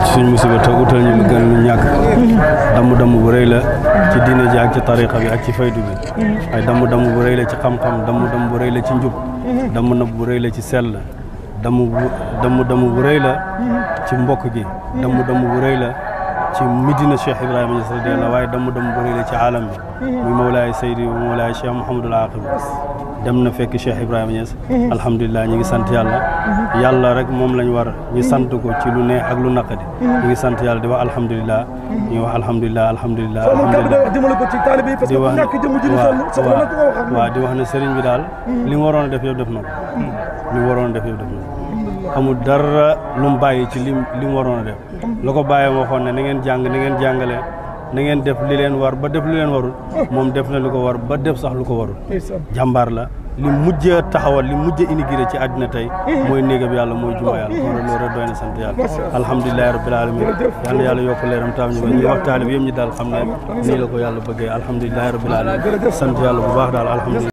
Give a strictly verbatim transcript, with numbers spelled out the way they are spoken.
ci suñu musiba te utal ñu lu gën lu ñàkk damm damm bu rëy la ci diine ji ak ci tariqa bi ak ci faydu bi ay damm damm bu rëy la ci xam-xam damm damm bu rëy la ci njub damm na bu rëy la ci sell damm bu damm damm bu rëy la ci mbokk gi damm damm bu rëy la ci Medina Cheikh Ibrahima Niass radiyallahu waaye damm damm bu rëy la ci alam bi muy Mawlaay Seydi Mawlaay Cheikh Mouhamadul Aqib dem na fekk Cheikh Ibrahima Niass alhamdulilah ñu ngi sant yàlla yàlla rek moom lañ war ñu sant ko ci lu neex ak lu naqadi ñu ngi sant yàlla di wax alhamdulilah ñu wax alhamdulilah alhamdulilah alhamdulilah di wax waaw waaw di wax ne sëriñ bi daal li mu waroon a def yëpp def na ko li mu waroon a def yëpp def na ko amul dara lu mu bàyyi ci li li mu waroon a def la ko bàyyee waxoon ne na ngeen jàng na ngeen jàngale na ngeen def li leen war ba def li leen warul moom def na lu ko war ba def sax lu ko warul jàmbaar la li mujj a taxawal li mujj a inauguré ci àddina tey mooy néegam yàlla mooy juma yàlla kon loolu rek doy na sant yàlla alhamdulilahi rabbil alamin yal na yàlla yokk leeram taam ñu ñu wax taalib yëpp ñi daal xam ne nii la ko yàlla bëggee alhamdulilahi rabbil alamin sant yàlla bu baax daal alhamdulilah